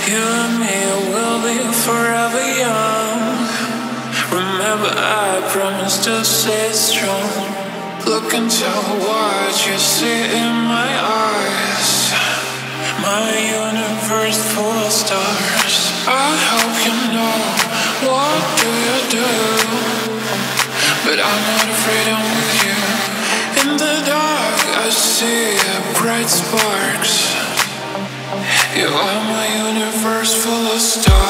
You and me will be forever young. Remember, I promised to stay strong. Look into what you see in my eyes. My universe full of stars. I hope you know what do you do. But I'm not afraid, I'm with you. In the dark I see bright sparks. You are my universe full of stars.